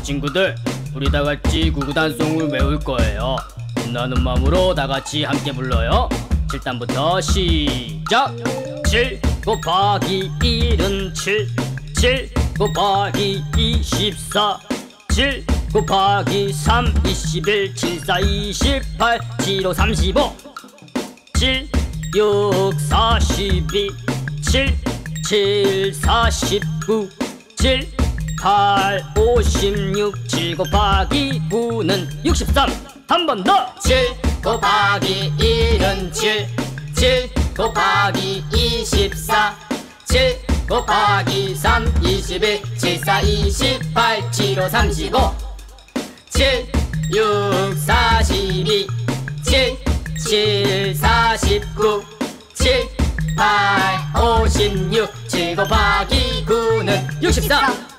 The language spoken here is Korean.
친구들, 우리 다 같이 구구단송을 외울 거예요. 빛나는 마음으로 다 같이 함께 불러요. 7단부터 시작! 7 곱하기 1은 7, 7 곱하기 24, 7 곱하기 3 21, 7 4 28, 7 5 35, 7 6 42, 7 7 49, 7 8 56, 7 곱하기 9는 63. 한 번 더! 7 곱하기 1은 7, 7 곱하기 24, 7 곱하기 3 21, 7 4 28, 7 5 35, 7 6 42, 7 7 49, 7 8 56, 7 곱하기 9는 63.